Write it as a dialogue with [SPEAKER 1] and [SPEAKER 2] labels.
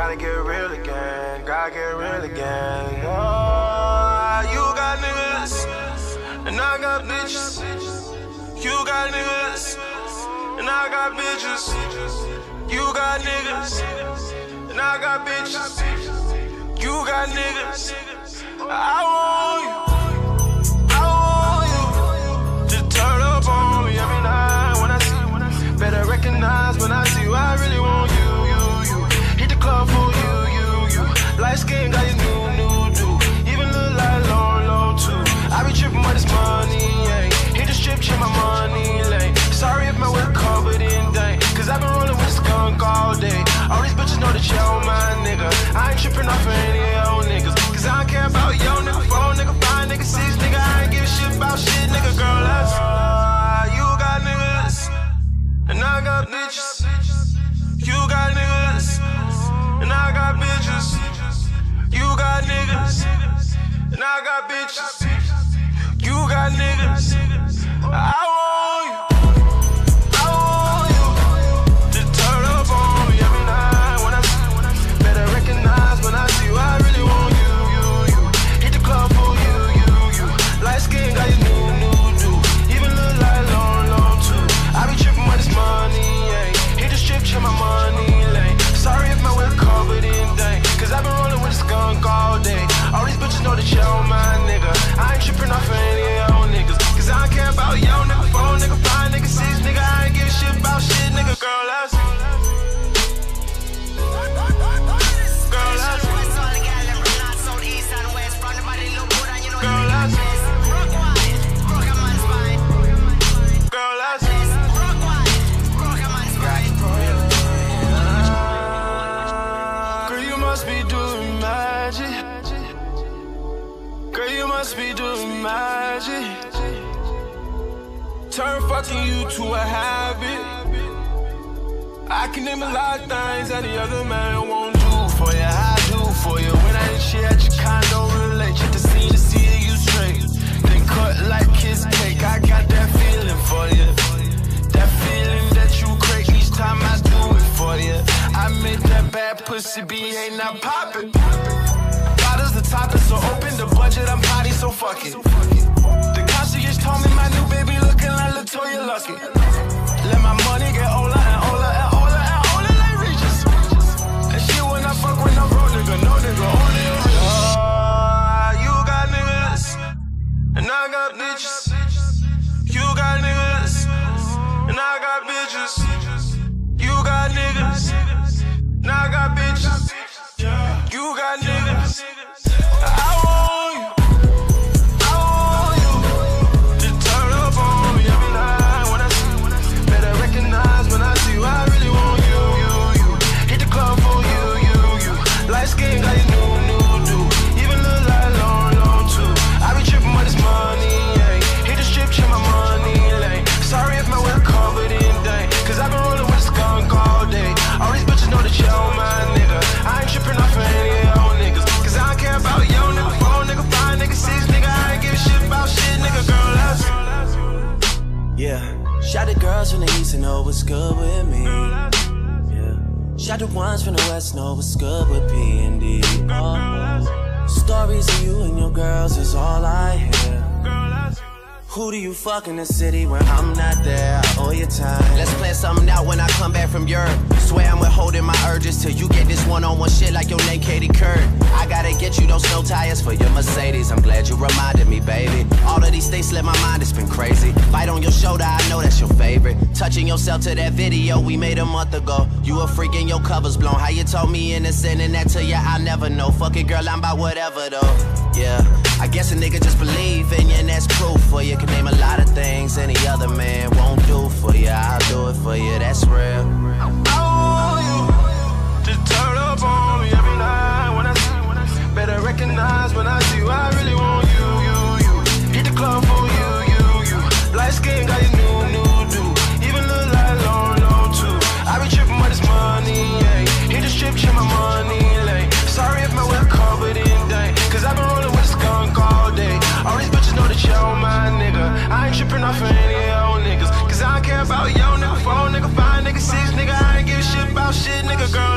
[SPEAKER 1] gotta get real again, gotta get real again. Oh, you got niggas, and I got bitches. You got niggas, and I got bitches. You got niggas, and I got bitches. You got niggas, I want you. I want you to turn up on me every night when I see you. Better recognize when I see you, I really want you. Hit the club for you. Light skin got you new do. Even look like low too. I be tripping with this money, yeah. Hit the strip, check my money, like. Sorry if my whip covered in dang, cause I been rolling with this skunk all day. All these bitches know that you're my nigga. I ain't tripping off of any of your niggas, cause I don't care about your nigga, 4 nigga, 5 nigga, 6 nigga. I ain't give a shit about shit, nigga, girl, that's you got niggas, and I got bitches. You got niggas, and I got bitches. You got niggas, and I got bitches. You got niggas, I want you. I want you to turn up on me every night when I see you. Better recognize when I see you, I really want you. Hit the club for you. Light skin got you new do. Even look like low too. I be tripping with this money, yeah. Hit the strip, check my money, like. Sorry if my whip covered in dang, cause I been rolling with a skunk all day. All these bitches know that you're my nigga. I ain't tripping off of any of your niggas, cause I don't care about your nigga, 4 nigga, 5 nigga, 6 nigga. I ain't give a shit about shit, nigga, girl, that's girl, that's be doing magic. Turn fucking you to a habit. I can name a lot of things that the other man won't do for you. I do for you. When I ain't shit at your condo, relate. Check the scene to see you straight. Then cut like kiss cake. I got that feeling for you. That feeling that you crave each time I do it for you. I make that bad pussy be ain't not poppin'. The topic so open, the budget I'm potty, so fuck it. The concierge told me my new baby looking like Latoya Lucky. Let my money get older and older and older and older like Regis. And she when I fuck with no bro nigga, no nigga, only a real. You got niggas, and I got bitches. You got niggas, and I got bitches. You got niggas, and I got bitches. You got niggas. I want you to turn up on me every night when I see you. Better recognize when I see you, I really want you. Hit the club for you. Light skin got you new do. Even look like low too. I be tripping with this money, yeah. Hit the strip, check my money, like. Sorry if my whip covered in dang, cause I been rolling with a skunk all day. All these bitches know that you're my nigga. I ain't tripping off of any of your niggas, cause I don't care about your nigga, 4 nigga, 5 nigga, 6 nigga. I ain't give a shit about shit, nigga, girl, that's
[SPEAKER 2] yeah. Shout the girls from the east and know what's good with me. Yeah. Shout the ones from the west know what's good with P&D. Stories of you and your girls is all I hear. Who do you fuck in the city when I'm not there? I owe you time. Let's plan something out when I come back from Europe. Swear I'm withholding my urges till you get this one-on-one shit like your name Katie Couric. I gotta get you those snow tires for your Mercedes. I'm glad you reminded me, baby. All of these things slip my mind, it's been crazy. Bite on your shoulder, I know that's your favorite. Touching yourself to that video we made a month ago. You a freak and your cover's blown. How you told me innocent and that to you, I never know. Fuck it, girl, I'm about whatever though. Yeah, I guess a nigga just believe in you and that's proof for you. Can name a lot of things any other man won't do for you. I'll do it for you, that's real.
[SPEAKER 1] I want you to turn up on me every night when I see you. Better recognize when I see you, I really want you. Hit the club for you. Light skin got you new do. Even look like low too. I be tripping with this money, yeah. Hit the strip, check my money, like. Sorry if my whip covered in dang, cause I been rolling with a skunk all day. All these bitches know that you're my nigga. I ain't tripping off of any of your niggas, cause I don't care about your nigga, 4 nigga, 5 nigga, 6 nigga. I ain't give a shit about shit, nigga, girl.